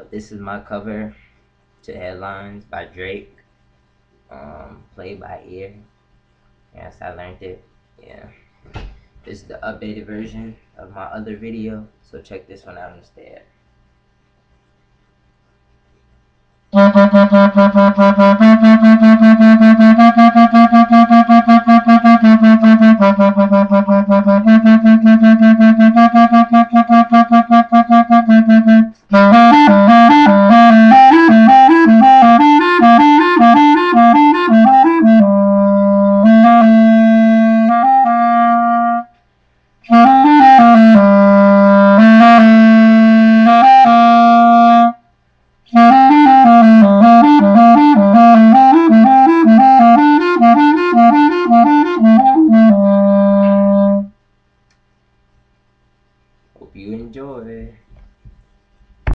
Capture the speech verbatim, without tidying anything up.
this is my cover to Headlines by Drake. Um, play by ear. Yes, I learned it. Yeah. This is the updated version of my other video, so check this one out instead.